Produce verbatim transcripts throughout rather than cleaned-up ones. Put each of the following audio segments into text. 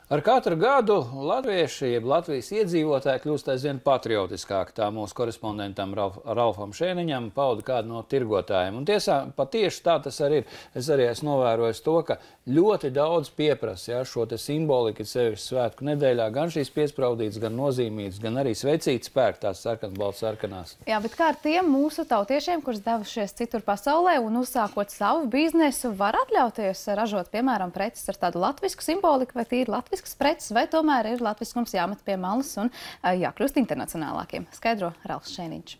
Ar katru gadu latvieši, jeb Latvijas iedzīvotāji kļūst aizvien patriotiskāki. Tā mūsu korespondentam Ralf, Ralfam Šēniņam pauda kādu no tirgotājiem. Un tiesā, patieši tā tas arī ir. Es arī esmu novērojis to, ka ļoti daudz pieprasa ja, šo te simboliku, sevišķi svētku nedēļā, gan šīs piespraudītas, gan nozīmītas, gan arī sveicītas pērk, tās sarkanas, balts sarkanās. Jā, bet kā ar tiem mūsu tautiešiem, kurus devušies citur pasaulē un uzsākot savu biznesu, var atļauties ražot, piemēram, preces ar tādu latvisku simboliku, vai tīri latviskas preces, vai tomēr ir latviskums jāmet pie malas un jākļūst internacionālākiem? Skaidro Ralfs Šēniņš.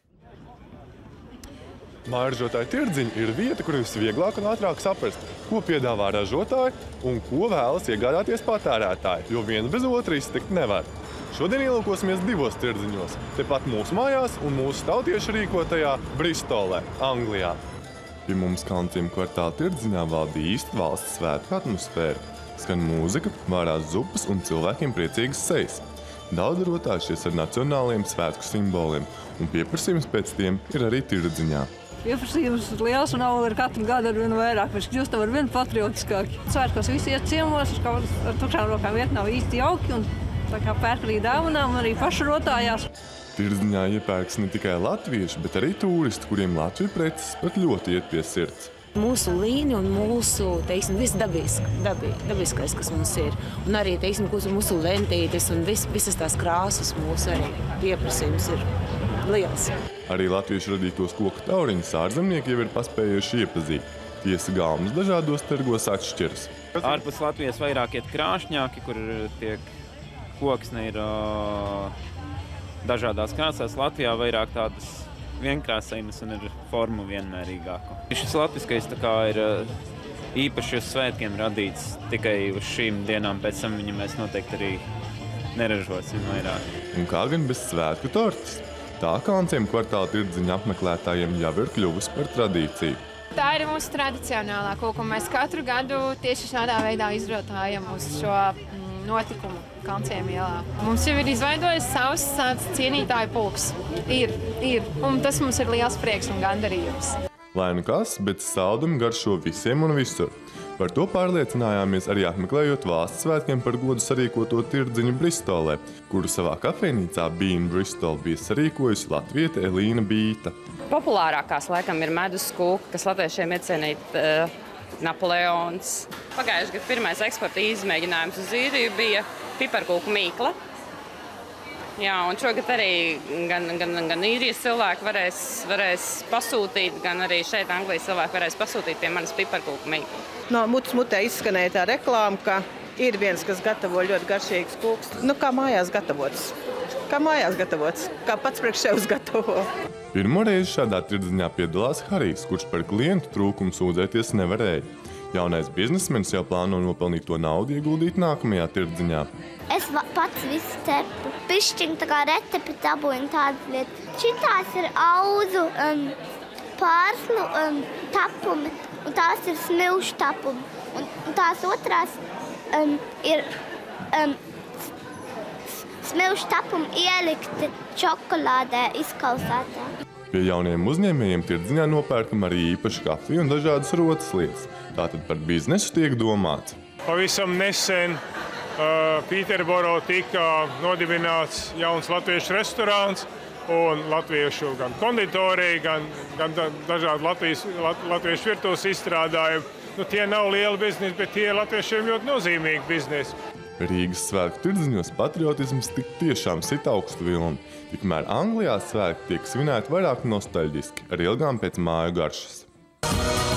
Mājražotāju tirdziņi ir vieta, kur visvieglāk un ātrāk saprast, ko piedāvā ražotāji un ko vēlas iegādāties patērētāji, jo viens bez otra iztikt nevar. Šodien ielūkosimies divos tirdziņos, tepat mūsu mājās un mūsu tautiešu rīkotajā Bristolē, Anglijā. Pie mums Kalnciem kvartāla tirdziņā valda īsta valsts svētku atmosfēra. Skan mūzika, vārās zupas un cilvēkiem priecīgas sejas. Daudz rotājušies ar nacionāliem svētku simboliem, un pieprasījums pēc tiem ir arī tirdziņā. Pieprasījums ir liels un aug ar katru gadu ar vien vairāk. Mēs kļūstam ar vien patriotiskāki. Svētkos visi iet ciemos, ar tukšām rokām iet nav īsti jauki, un tā kā pērk arī dāvanām, arī paši rotājās. Tirdziņā iepērks ne tikai latvieši, bet arī tūristi, kuriem Latviju preces pat ļoti iet pie sirds. Mūsu līnija un mūsu, teiksim, viss dabisk, dabi, dabiskais, kas mums ir. Un arī, teiksim, mūsu lentītes un vis, visas tās krāsas mūsu arī pieprasījums ir liels. Arī latviešu radītos koku tauriņus ārzemnieki jau ir paspējuši iepazīt. Tiesa galmas dažādos tirgos atšķiras. Ārpus Latvijas vairāk iet krāšņāki, kur tiek koksne ir uh, dažādās krāsās. Latvijā vairāk tādas vienkrāsainas un ir formu vienmērīgāku. Šis latviskais tā kā ir īpaši uz svētkiem radīts, tikai uz šīm dienām, pēc tam viņu mēs noteikti arī neražosim vairāk. Un kā gan bez svētku tortes? Tā Kalnciem kvartāla tirdziņa apmeklētājiem jau ir kļuvusi par tradīciju. Tā ir mūsu tradicionālā koka, un mēs katru gadu tieši šādā veidā izrotājam uz šo notikumu Kalnciem ielā. Mums jau ir izveidojis savs tāds cienītāju pulks. Ir, ir. Un tas mums ir liels prieks un gandarījums. Lai nu kas, bet saldumi garšo visiem un visur. Par to pārliecinājāmies arī apmeklējot valsts svētkiem par godu sarīkoto tirdziņu Bristolē, kuru savā kafejnīcā Bean Bristol bija sarīkojusi latviete Elīna Bīta. Populārākās laikam ir medus kūka, kas latviešiem iecienīt uh, Napoleons. Pagājuši gadu pirmais eksporta izmēģinājums uz īriju bija piparkūku mīkla. Jā, un šogad arī gan, gan, gan īrijas cilvēki varēs, varēs pasūtīt, gan arī šeit Anglijas cilvēki varēs pasūtīt pie manas piparkūku mīklu. No mutes mutē izskanēja tā reklāma, ka ir viens, kas gatavo ļoti garšīgus kūkus. Nu, kā mājās gatavots. Kā mājās gatavots. Kā pats priekš sevis gatavo. Pirmo reizi šādā tirdziņā piedalās Harijs, kurš par klientu trūkumu sūdzēties nevarēja. Jaunais biznesmenis jau plāno nopelnīt to naudu ieguldīt nākamajā tirdziņā. Es pats visu cepu. Pišķiņu tā kā recepti dabūju tādas lietas. Šitās ir auzu um, pārslu um, tapumi, un tās ir smilšu tapumi. Un, un tās otrās um, ir um, smilšu tapumi ielikti čokolādē izkausētā. Pie jauniem uzņēmējiem tirdziņā nopērkam arī īpaši kafiju un dažādas rotas lietas. Tātad par biznesu tiek domāts. Pavisam nesen uh, Pīterboro tika nodibināts jauns latviešu restorāns un latviešu gan konditorija, gan, gan dažādi Latvijas, lat, latviešu virtuves izstrādājumi. Nu, tie nav lieli biznesi, bet tie latviešiem ļoti nozīmīgi biznesi. Rīgas svētku tirdziņos patriotisms tik tiešām sit augstu vilni. Tikmēr Anglijā svētki tiek svinēti vairāk nostalģiski, ar ilgām pēc māju garšas.